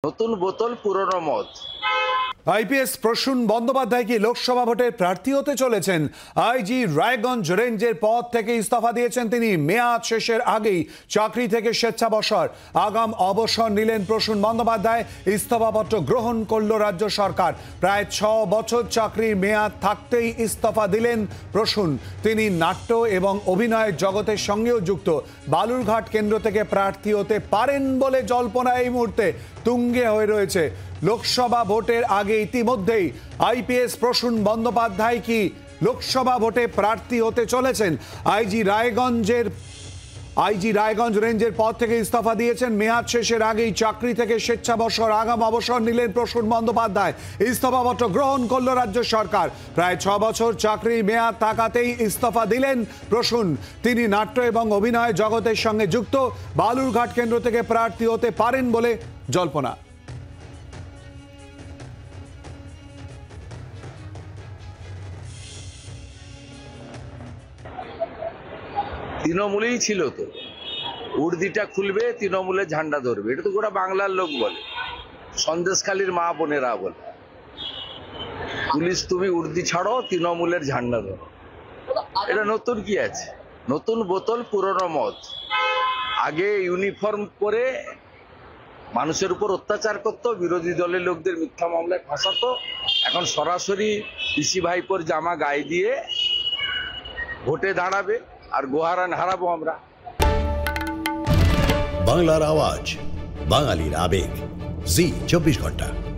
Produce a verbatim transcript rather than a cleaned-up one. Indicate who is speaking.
Speaker 1: নতুন বোতল পুরনো মদ।
Speaker 2: আইপিএস প্রসূন বন্দ্যোপাধ্যায় কি লোকসভা ভোটের প্রার্থী হতে চলেছেন? আইজি রায়গঞ্জ রেঞ্জের পদ থেকে ইস্তফা দিয়েছেন তিনি। মেয়াদ শেষের আগেই চাকরি থেকে স্বেচ্ছাবসর। আগাম অবসর নিলেন প্রসূন বন্দ্যোপাধ্যায়। ইস্তফাপত্র গ্রহণ করল রাজ্য সরকার। প্রায় ছ বছর চাকরির মেয়াদ থাকতেই ইস্তফা দিলেন প্রসূন। তিনি নাট্য এবং অভিনয়ের জগতের সঙ্গেও যুক্ত। বালুরঘাট কেন্দ্র থেকে প্রার্থী হতে পারেন বলে জল্পনা এই মুহূর্তে তুঙ্গে হয়ে রয়েছে। লোকসভা ভোটের আগে ইতিমধ্যেই আইপিএস প্রসূন বন্দ্যোপাধ্যায় কি লোকসভা ভোটে প্রার্থী হতে চলেছেন? আইজি রায়গঞ্জের আইজি রায়গঞ্জ রেঞ্জের পদ থেকে ইস্তফা দিয়েছেন। মেয়াদ শেষের আগেই চাকরি থেকে স্বেচ্ছাবসর। আগাম অবসর নিলেন প্রসূন বন্দ্যোপাধ্যায়। ইস্তফাপত্র গ্রহণ করল রাজ্য সরকার। প্রায় ছ বছর চাকরির মেয়াদ থাকাতেই ইস্তফা দিলেন প্রসূন। তিনি নাট্য এবং অভিনয় জগতের সঙ্গে যুক্ত। বালুরঘাট কেন্দ্র থেকে প্রার্থী হতে পারেন বলে জল্পনা।
Speaker 1: তৃণমূলেই ছিল তো, উর্দিটা খুলবে, তৃণমূলের ঝান্ডা ধরবে, এটা তো গোটা বাংলার লোক বলে, সন্দেশখালীর মা বোনেরা বলে। পুলিশ তুমি উর্দি ছাড়ো, তৃণমূলের ঝান্ডা ধরো। এটা নতুন কি আছে? নতুন বোতল পুরনো মদ। আগে ইউনিফর্ম পরে মানুষের উপর অত্যাচার করতো, বিরোধী দলের লোকদের মিথ্যা মামলায় ফাঁসাতো। এখন সরাসরি পিসি ভাইপোর জামা গায়ে দিয়ে ভোটে দাঁড়াবে, আর গোহারান হারাবো আমরা।
Speaker 3: বাংলার আওয়াজ, বাঙালির আবেগ, জি চব্বিশ ঘন্টা।